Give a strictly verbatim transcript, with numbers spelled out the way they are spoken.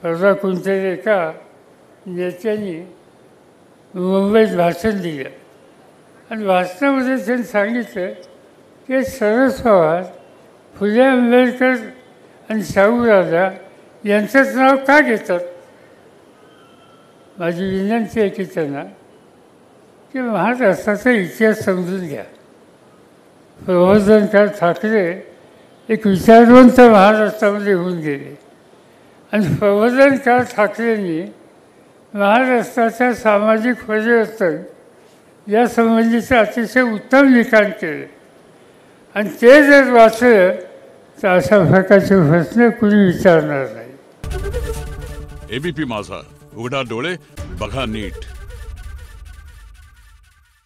परवा कोणत्याही एका नेत्यांनी मुंबईत भाषण दिलं आणि भाषणामध्ये त्यांनी सांगितलं की शरद पवार, फुले आंबेडकर आणि शाहू राजा यांचंच नाव का घेतात. माझी विनंती आहे की त्यांना की महाराष्ट्राचा इतिहास समजून घ्या. प्रबोधनकार ठाकरे एक विचारवंत महाराष्ट्रामध्ये होऊन गेले आणि प्रबोधनकार ठाकरेंनी महाराष्ट्राच्या सामाजिक परिवर्तन यासंबंधीचं अतिशय उत्तम लिखाण केलं आणि ते जर वाचलं तर अशा प्रकारचे प्रश्न कुणी विचारणार नाही. एबीपी माझा, उघडा डोळे बघा नीट.